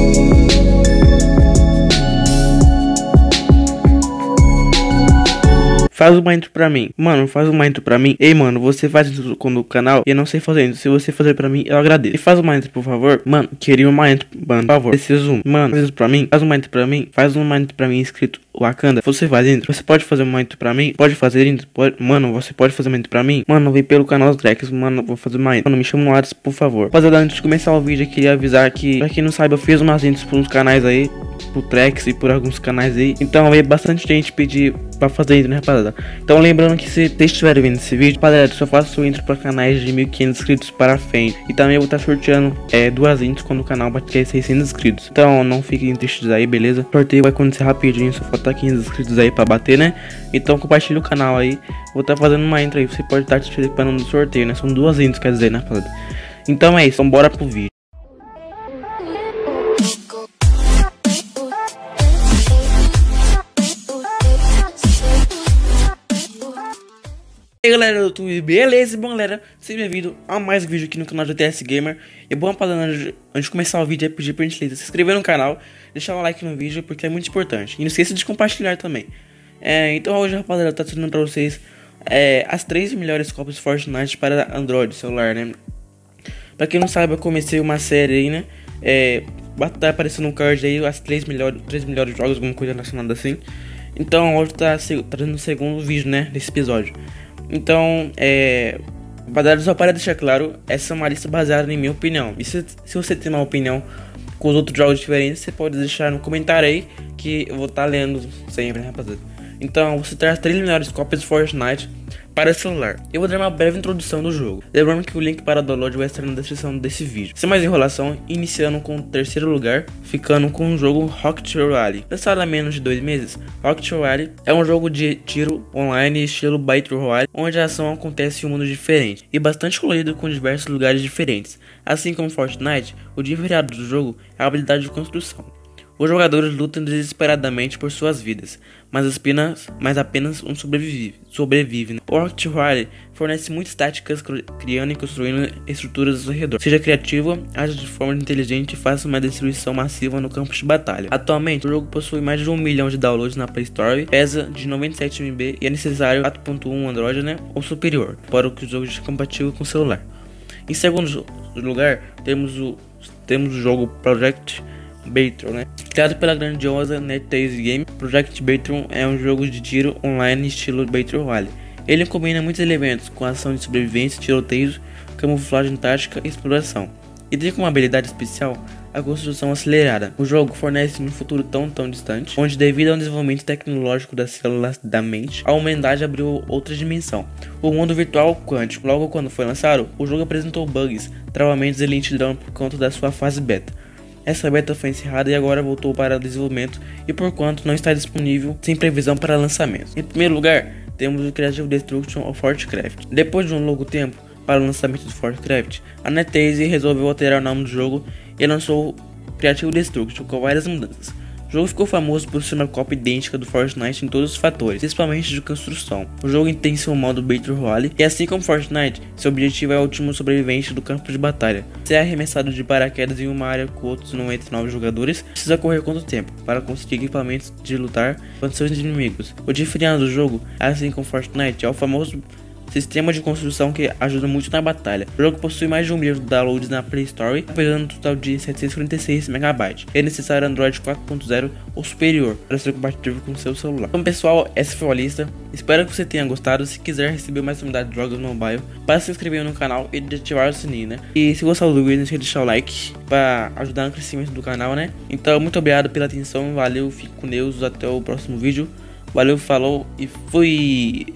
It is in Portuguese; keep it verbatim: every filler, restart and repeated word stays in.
Faz uma intro pra mim. Mano, faz uma intro pra mim. Ei, mano, você faz intro com o canal e eu não sei fazer intro. Se você fazer pra mim, eu agradeço. E faz uma intro, por favor. Mano, queria uma intro, mano, por favor. Preciso um. Mano, faz isso pra mim. Faz uma intro pra mim. Faz uma intro pra mim escrito Wakanda. Você faz intro. Você pode fazer uma intro pra mim? Pode fazer intro? Pode... Mano, você pode fazer uma intro pra mim? Mano, vem pelo canal dos Drex. Mano, vou fazer uma intro. Mano, me chama no WhatsApp, por favor. Rapaziada, antes de começar o vídeo, eu queria avisar que, pra quem não sabe, eu fiz umas intros por uns canais aí. Por Trex e por alguns canais aí. Então veio bastante gente pedir pra fazer intro, né, rapaziada? Então lembrando que se vocês estiverem vendo esse vídeo, rapaziada, eu só faço intro pra canais de mil e quinhentos inscritos para frente. E também eu vou estar sorteando é, duas intros quando o canal bater seiscentos inscritos. Então não fiquem tristes aí, beleza? O sorteio vai acontecer rapidinho, só falta quinhentos inscritos aí pra bater, né? Então compartilha o canal aí. Vou estar fazendo uma intro aí, você pode estar participando do sorteio, né? São duas intros, quer dizer, né, rapaziada? Então é isso, então bora pro vídeo. E aí galera do YouTube, beleza? Bom galera, seja bem-vindo a mais um vídeo aqui no canal do T S Gamer. E bom rapaziada, antes de começar o vídeo é pedir pra gente se inscrever no canal, deixar um like no vídeo porque é muito importante. E não esqueça de compartilhar também. é, Então hoje rapaziada, eu tô trazendo pra vocês é, as três melhores cópias de Fortnite para Android celular, né? Pra quem não sabe, eu comecei uma série aí, né? É, tá aparecendo um card aí, as três melhores, três melhores jogos, alguma coisa relacionada assim. Então hoje tá trazendo o segundo vídeo, né, desse episódio. Então, é... rapaziada, só para deixar claro, essa é uma lista baseada em minha opinião. E se, se você tem uma opinião com os outros jogos diferentes, você pode deixar no comentário aí, que eu vou estar tá lendo sempre, né, rapaziada? Então, você traz as três melhores cópias de Fortnite para celular. Eu vou dar uma breve introdução do jogo. Lembrando que o link para download vai estar na descrição desse vídeo. Sem mais enrolação, iniciando com o terceiro lugar, ficando com o jogo Rocket Rally. Lançado há menos de dois meses, Rocket Rally é um jogo de tiro online estilo Battle Royale, onde a ação acontece em um mundo diferente e bastante colorido com diversos lugares diferentes. Assim como Fortnite, o diferenciado do jogo é a habilidade de construção. Os jogadores lutam desesperadamente por suas vidas, mas apenas, mas apenas um sobrevive. sobrevive né? O Rocket Rally fornece muitas táticas, criando e construindo estruturas ao redor. Seja criativo, age de forma inteligente e faça uma destruição massiva no campo de batalha. Atualmente, o jogo possui mais de um milhão de downloads na Play Store, pesa de noventa e sete megabytes e é necessário quatro ponto um Android, né, ou superior, para que o jogo seja compatível com o celular. Em segundo lugar, temos o, temos o jogo Project Battle, né? Criado pela grandiosa NetEase Game, Project Battle é um jogo de tiro online estilo Battle Royale. Ele combina muitos elementos com ação de sobrevivência, tiroteios, camuflagem tática e exploração. E tem como habilidade especial a construção acelerada. O jogo fornece um futuro tão tão distante, onde devido ao desenvolvimento tecnológico das células da mente, a humanidade abriu outra dimensão, o mundo virtual quântico. Logo quando foi lançado, o jogo apresentou bugs, travamentos e lentidão por conta da sua fase beta. Essa beta foi encerrada e agora voltou para o desenvolvimento e por quanto não está disponível sem previsão para lançamento. Em primeiro lugar, temos o Creative Destruction of Fortcraft. Depois de um longo tempo para o lançamento do Fortcraft, a NetEase resolveu alterar o nome do jogo e lançou o Creative Destruction com várias mudanças. O jogo ficou famoso por ser uma cópia idêntica do Fortnite em todos os fatores, principalmente de construção. O jogo tem seu modo Battle Royale e assim como Fortnite, seu objetivo é o último sobrevivente do campo de batalha. Se é arremessado de paraquedas em uma área com outros noventa e nove jogadores, precisa correr quanto tempo para conseguir equipamentos de lutar contra seus inimigos. O diferencial do jogo, assim como Fortnite, é o famoso sistema de construção que ajuda muito na batalha. O jogo possui mais de um milhão de downloads na Play Store, pesando um total de setecentos e quarenta e seis megabytes. É necessário Android quatro ponto zero ou superior para ser compatível com seu celular. Então pessoal, essa foi a lista. Espero que você tenha gostado. Se quiser receber mais novidades de jogos no mobile, basta se inscrever no canal e ativar o sininho, né? E se gostar do vídeo, não esqueça de deixar o like para ajudar no crescimento do canal, né? Então muito obrigado pela atenção, valeu, fique com Deus, até o próximo vídeo. Valeu, falou e fui!